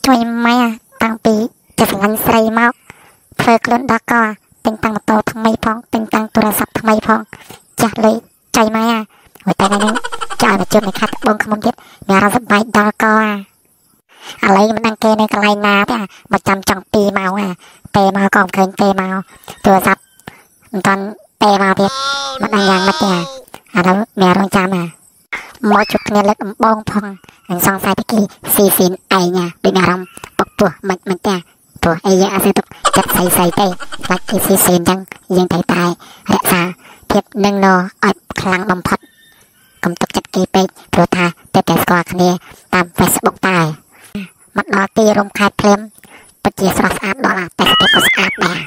ជួយម៉ែតាំងពីទៅស្រឡាញ់ស្រីមកធ្វើខ្លួនដល់កទិញតាំងម៉ូតូថ្មីផងទិញតាំងទូរស័ព្ទថ្មីផងចាស់លុយចៃម៉ែហើយតែថ្ងៃនេះចាស់មកជិះមកខាត់បងខ្មុំទៀតមានអារម្មណ៍សប្បាយដល់កឥឡូវមិនដឹងគេនៅកន្លែងណាទេមកចាំចង់2ម៉ោងពេលមកក៏មិនឃើញពេលមកទូរស័ព្ទមិនតាន់ពេលមកទៀតមិនដឹងយ៉ាងម៉េចទេអានោះមានរងចាំមកជួបគ្នាលើកដំបងផងអញសង្ស័យពីគេស៊ីស៊ីនឯងដូចអារម្មណ៍បកពោះមិនទេព្រោះអីយើងអត់ស្ទុកចិត្តស្អីទេខ្លាចគេស៊ីស៊ីនចឹងយើងត្រូវតែរក្សាភាពនឹងណឲ្យខ្លាំងបំផុតកុំទុកចិត្តគេពេកព្រោះថាតែស្គាល់គ្នាតាម Facebook តែមកដល់ទីរំខេតភ្លាមពិតជាស្រស់ស្អាតដល់តែស្ទើរក៏ស្អាតដែរ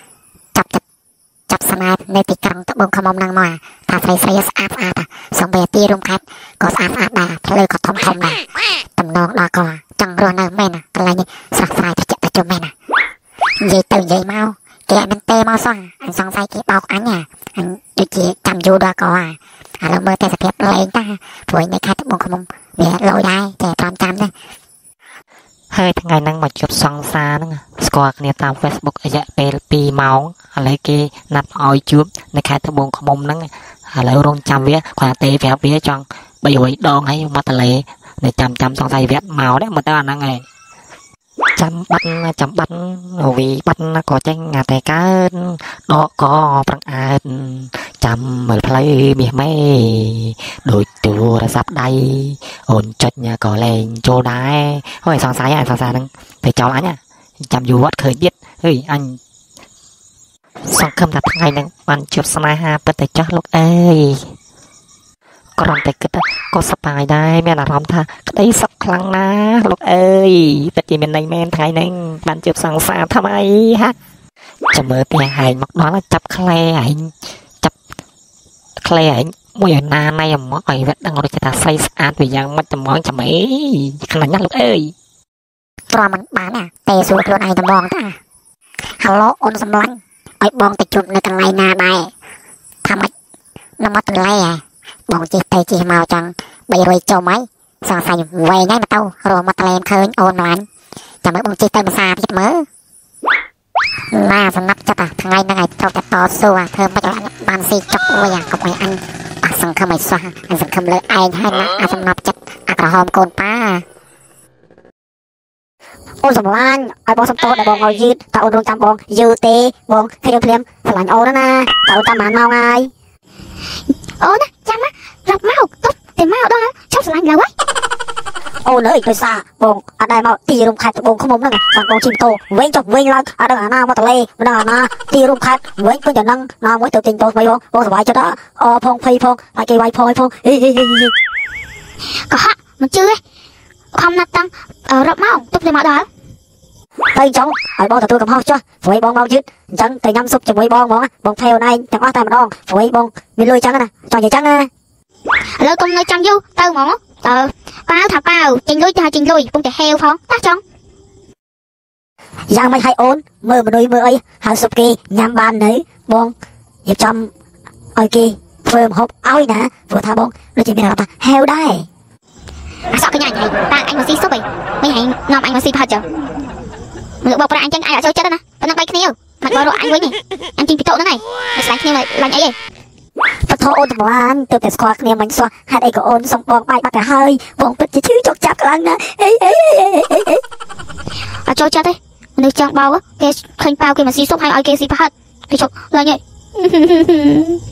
ចាប់ស្នានៅទីក្រុងត្បូងខ្មុំហ្នឹងមកថាស្រីស្អាតសំបីទីរំខេតក៏ស្អាតដែរផ្លូវក៏ធំដែរតំណងដល់ក៏ចង់រស់នៅមែនកន្លែងនេះស្រស់ស្រាយត្រជាក់ត្រជុំមែននិយាយទៅនិយាយមកគេអត់មានទេមកសោះអញសង្ស័យគេបោកអញដូចជាចាំយូរដល់ក៏ឥឡូវមើលតែសភាពលេងតាព្រោះនៅខេត្តត្បូងខ្មុំវាលយដែរតែតាមចាំទេហើយថ្ងៃហ្នឹងមកជួបសង្សារហ្នឹងស្គាល់គ្នាតាម Facebook រយៈពេល2ម៉ោងឥឡូវគេណាត់ឲ្យជួបនៅខេត្តត្បូងឃ្មុំហ្នឹងឥឡូវរងចាំវាគាត់ទេប្រាប់វាចង់300ដងហើយមកតលេនៅចាំសង្ស័យវត្តមកដែរមកទៅអាហ្នឹងឯងចាំបាត់វីបាត់ក៏ចេញតែកើតដកក៏ប្រឹងអើតចាំមើលផ្លូវមាសម៉េដូចទូរស័ព្ទដៃអូនចុចក៏លេងចូលដែរហើយសង្ស័យហ្នឹងទៅចោលអញចាំយូរវត្តឃើញទៀតហើយអញសង្ឃឹមថាថ្ងៃហ្នឹងបានជួបស្នេហាពិតតែចាស់លោកអើយគ្រាន់តែគិតក៏សប្បាយដែរមានអារម្មណ៍ថាក្តីសុខខ្លាំងណាស់លោកអើយពិតជាមានន័យមែនថ្ងៃហ្នឹងបានជួបសង្សារថ្មីចាំមើលផ្ទះហែងមកដល់ចាប់ក្លែហែងមួយឲ្យណាណៃមកឲ្យវត្តដឹងរកថាស្រីស្អាតវាយ៉ាងម៉េចត្មងចាំអីខ្លាំងណាស់លោកអើយព្រមមិនបានទេសួរខ្លួនឯងត្មងតាហៅឡូអូនសម្លាញ់ឲ្យបងទៅជួបនៅកន្លែងណាដែរថាម៉េចនៅមាត់ទន្លេបងជិះទៅជិះមកចង់300ចុំហើយសង្ស័យវែងហើយមកទៅរស់មាត់ទន្លេឃើញអូនម្លាញ់ចាំមើលបងជិះទៅភាសាទៀតមើលណាសំណាប់ចិត្តថ្ងៃហ្នឹងឲ្យត្រូវតែតស៊ូធ្វើមិនបានស៊ីចុករួយកុំឲ្យអញសង្ឃឹមឲ្យសោះអញសង្ឃឹមលើឯងហើយណាអាសំណាប់ចិត្តអាក្រហមកូនប៉ាអូនសម្លាញ់ឲ្យបងសំតោដែលបងឲ្យយឺតតើអូនរងចាំបងយឺតទេបងឃើញភ្លាមសម្លាញ់អូនណាតើអូនតាមបានមកហើយអូនណាចាំណារាប់មកទុបតែមកដល់ឈប់ស្រឡាញ់ឡើយអូនអើយដោយសារបងអត់ដែរមកទីរួមខេត្តត្បូងឃ្មុំហ្នឹងបានបងជិះម៉ូតូវិញចុះវិញឡើងអត់ដឹងអាណាមកតលេមិនដឹងអាណាទីរួមខេត្តវិញពេញតែនឹងណាមួយទៅទិញតូថ្មីបងសប្បាយចិត្តអផងភ័យផងហើយគេវាយផងហីកុហកមិនជឿទេខំណាត់តាំងរាប់មកទុបតែមកដល់ទៅចង់ឲ្យបងទទួលកំហុសចុះព្រោះបងមកយឺតអញ្ចឹងទៅញ៉ាំស៊ុបជាមួយបងហ្មងបងថេអូនឯងទាំងអស់តែម្ដងព្រោះបងមានលុយអញ្ចឹងណាចង់និយាយអញ្ចឹងណាឥឡូវកុំនៅចាំយូរទៅហ្មងប៉ាវថាប៉ាវចេញលុយទៅចេញលុយពុំតែហេវផងតាចង់យ៉ាងមិនឲ្យអូនមើលមនុស្សមើលអីហើយស៊ុបគេញ៉ាំបាននៅបងរៀបចំឲ្យគេធ្វើម្ហូបឲ្យណាព្រោះថាបងដូចជាមានអារម្មណ៍ថាហេវដែរអាសក់កញ្ញាហើយតាអញមកស៊ីស៊ុបអីមិនឲ្យនាំអញមកស៊ីផាត់ចឹងមើលបោកប្រាអញចឹងអញអត់ចូលចិត្តណាប៉ុណ្ណឹងបីគ្នាមកបោករកអញវិញអញជិះពីតូហ្នឹងហើយមិនស្លាញ់គ្នាឡាញ់អីទេពធអូនតម្លាញទៅតែស្គាល់គ្នាមិនសោះហេតុអីក៏អូនសុំបងបាយបាត់ទៅហើយបងពិតជាឈឺចុកចាប់ខ្លាំងណាស់អត់ចូលចិត្តទេមនុស្សចង់បោកគេឃើញប៉ាវគេមកស៊ីស៊ុបហើយឲ្យគេស៊ីផាត់គេចុកឡើងហី